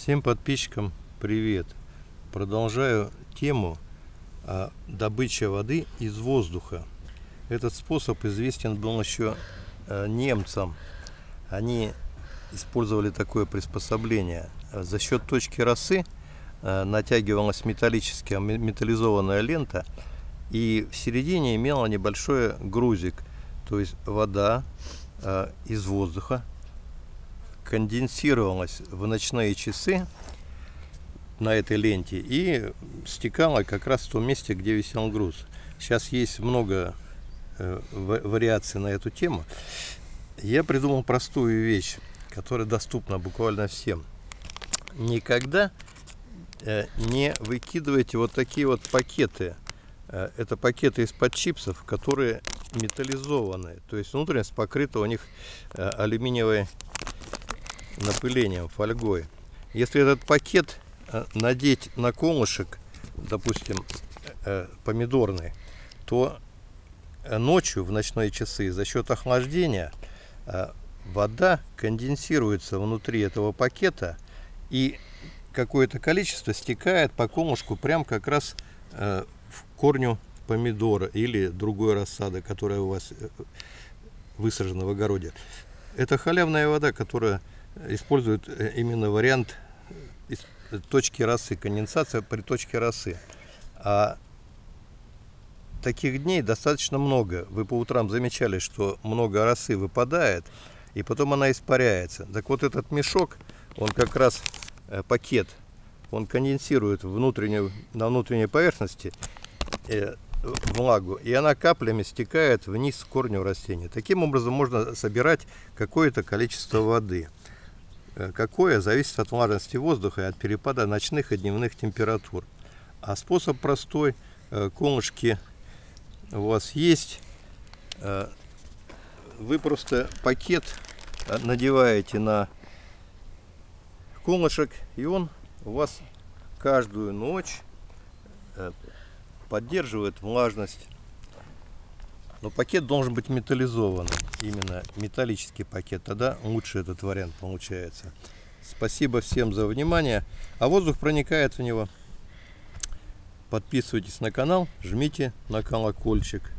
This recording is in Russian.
Всем подписчикам привет! Продолжаю тему добычи воды из воздуха. Этот способ известен был еще немцам. Они использовали такое приспособление. За счет точки росы натягивалась металлизованная лента, и в середине имела небольшой грузик, то есть вода из воздуха конденсировалась в ночные часы на этой ленте и стекала как раз в том месте, где висел груз. Сейчас есть много вариаций на эту тему. Я придумал простую вещь, которая доступна буквально всем. Никогда не выкидывайте вот такие вот пакеты. Это пакеты из-под чипсов, которые металлизованные, то есть внутренность покрыта у них алюминиевой напылением, фольгой. Если этот пакет надеть на колышек, допустим, помидорный, то ночью в ночные часы за счет охлаждения вода конденсируется внутри этого пакета, и какое-то количество стекает по колышку прям как раз в корню помидора или другой рассады, которая у вас высажена в огороде. Это халявная вода, которая использует именно вариант точки росы, конденсация при точке росы. А таких дней достаточно много. Вы по утрам замечали, что много росы выпадает, и потом она испаряется. Так вот, этот мешок, он как раз пакет, он конденсирует на внутренней поверхности влагу, и она каплями стекает вниз к корню растения. Таким образом можно собирать какое-то количество воды. Какое зависит от влажности воздуха и от перепада ночных и дневных температур. А способ простой. Колышки у вас есть. Вы просто пакет надеваете на колышек, и он у вас каждую ночь поддерживает влажность. Но пакет должен быть металлизованный, именно металлический пакет, тогда лучше этот вариант получается. Спасибо всем за внимание. А воздух проникает в него. Подписывайтесь на канал, жмите на колокольчик.